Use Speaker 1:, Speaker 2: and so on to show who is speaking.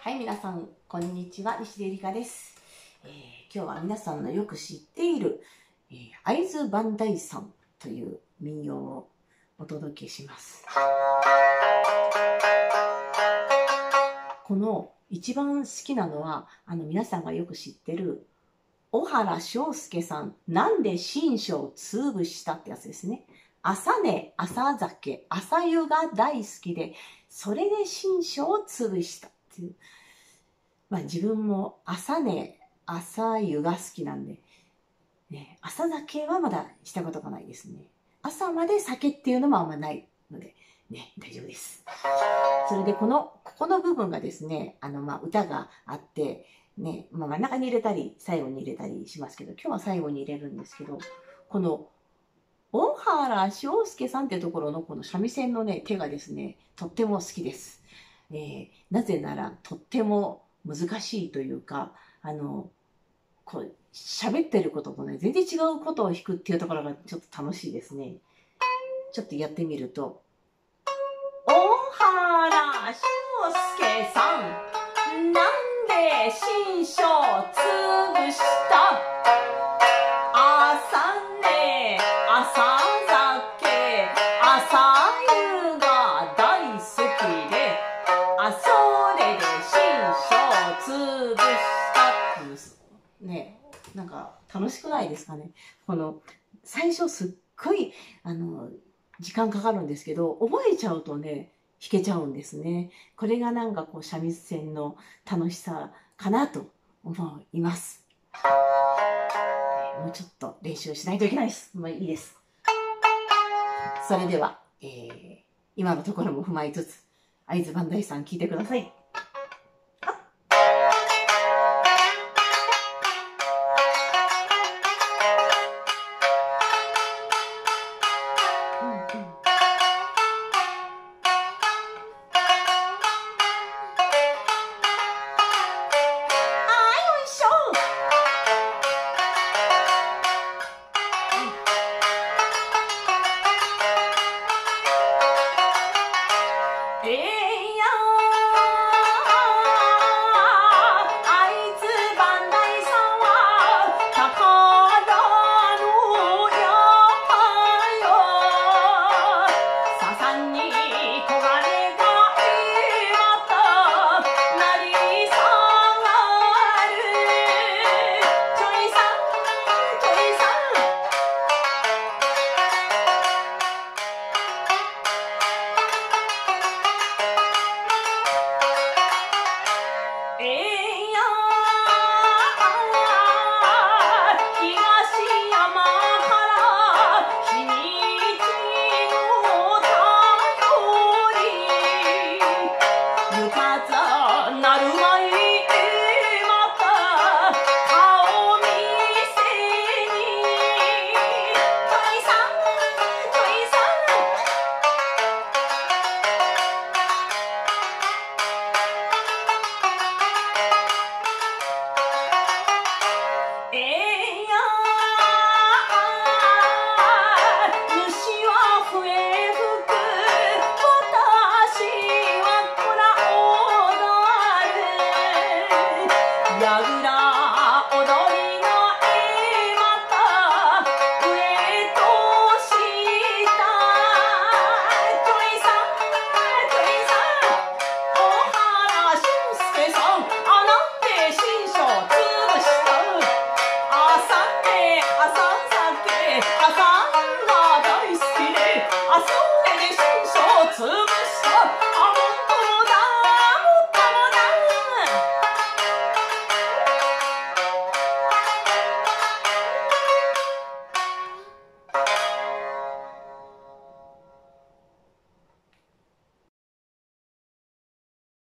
Speaker 1: はい、皆さん、こんにちは。西出里香です。今日は皆さんのよく知っている、会津磐梯山という民謡をお届けします。この一番好きなのは、皆さんがよく知ってる小原章介さん、なんで新書を潰したってやつですね。朝寝、朝酒、朝湯が大好きで、それで新書を潰したっていう。自分も朝寝、朝湯が好きなんで、ね、朝酒はまだしたことがないですね。朝まで酒っていうのもあんまないので、ね、大丈夫です。それでここの部分がですね、歌があって、ね、真ん中に入れたり、最後に入れたりしますけど、今日は最後に入れるんですけど、この、小原章介さんっていうところのこの三味線のね、手がですね、とっても好きです。なぜなら、とっても難しいというか、こう、喋ってることとね、全然違うことを弾くっていうところがちょっと楽しいですね。ちょっとやってみると、小原章介さん、なんで新書潰した朝寝、朝酒、朝湯が大好きで、それで新書潰したっていう、ね、なんか楽しくないですかね。最初すっごい、時間かかるんですけど、覚えちゃうとね、弾けちゃうんですね。これがなんかこう、三味線の楽しさかなと思います。もうちょっと練習しないといけないです。いいです。それでは、今のところも踏まえつつ、会津磐梯山聴いてください。朝